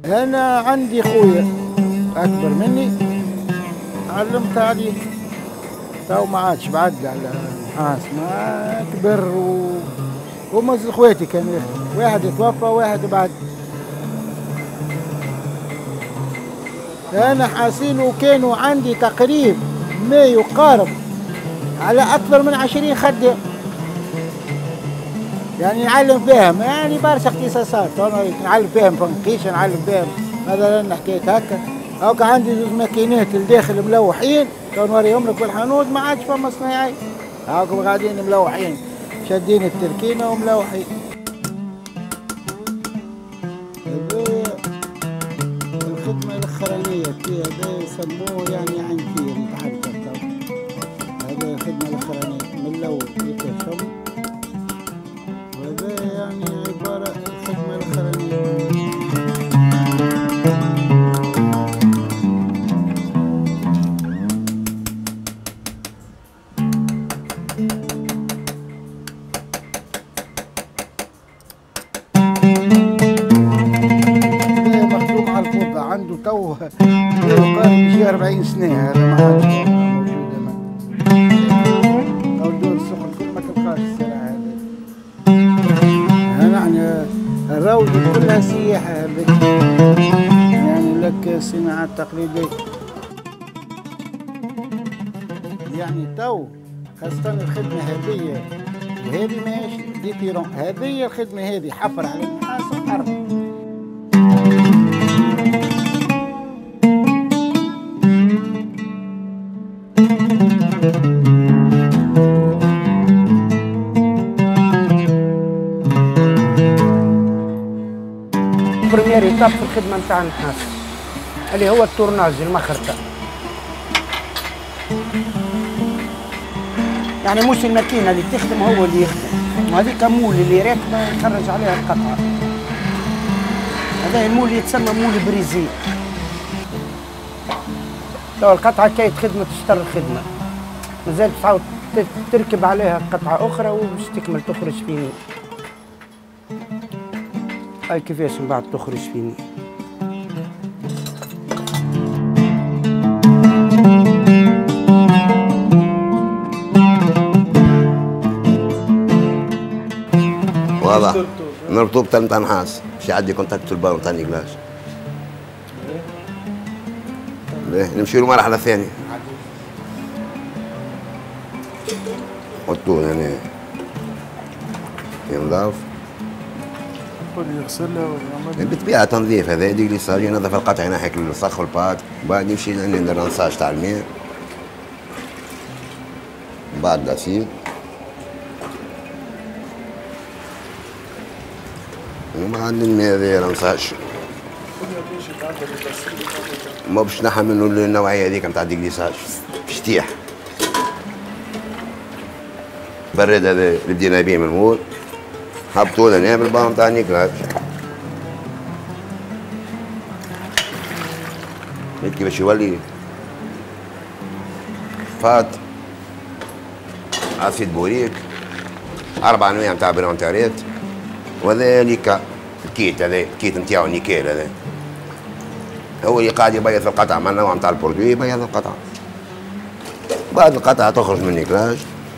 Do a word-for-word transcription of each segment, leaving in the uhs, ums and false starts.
انا عندي خويا اكبر مني علمت عليه، تو ما عادش بعد على النحاس، ما كبر و... ومز اخواتي كانوا يخدموا، واحد يتوفى واحد بعد. انا حاسين وكانوا عندي تقريب ما يقارب على اكثر من عشرين خدام، يعني نعلم فيهم، يعني برشا اختصاصات، نعلم فيهم فنقيش، نعلم فيهم مثلا حكايه هكا. هاكا عندي زوج ماكينات الداخل ملوحين، تو نوريهم لك في الحانوت، ما عادش فما صنايعي، هاكم قاعدين ملوحين شادين التركينه وملوحين. هذا الخدمه الاخرانيه كي هذا يسموه يعني عنتير يتحدث، هذا الخدمه الاخرانيه من الاول يتفهم، وهذا يعني عباره الخدمه الاخرانيه. عنده تو يقارب شي أربعين سنة، هذا ما عادش موجود أو دور السخن كل ما تلقاش السلعة هذا. يعني الروض كلها سياحة هذيك، يعني لك صناعة تقليدية، يعني تو خاصة الخدمة هذه وهذه ماشي ديتيرون، هذه الخدمة هذه حفر على النحاس وحرب. بريمير ايتاب في الخدمه نتاع النحاس اللي هو التورناج، المخرطه، يعني مش الماكينه اللي تخدم هو اللي يخدم، وهذيك مول اللي راكبه يخرج عليها القطعه، هذا المول يتسمى مول بريزي. لو القطعه كي تخدم تشتر الخدمه، مازال تعاود تركب عليها قطعه اخرى وباش تكمل تخرج فيني. هاي كيفاش من بعد تخرج فيني. واضح نرطوب تاع نحاس، مش عندي كونتاكت البار نتاع نيكلاج. نمشي له مرحلة ثانية. والطول يعني ينضاف. يغسلها ويعمل بالطبيعة تنظيف، هذا يديك اللي صار ينظف القطع ينحي الصخ والباط، بعد يمشي لعند الرنساج تاع الماء، بعد غسيل، وبعد الماء هذا رنساج. ما باش نحى منه النوعية هذيك نتاع الديكليساج، باش تيح. برد هذا اللي بدينا بيه من المول، هبطوا لنا بالبام تاع نيكلاج. هيك كيفاش يولي فات اسيد بوريك، أربع أنواع نتاع برونتيرات، وذلك الكيت هذا الكيت نتاعو نيكيل هذا هو اللي قاعد يبيض القطعة مع النوع نتاع البرودوي، يبيض القطعة. بعد القطعة تخرج من النيكلاج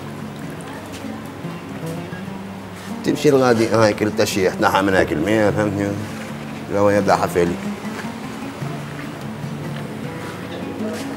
تمشي لغادي هايك للتشيح، تنحى من هاك الماء، فهمتني؟ لو يبدا حفالي.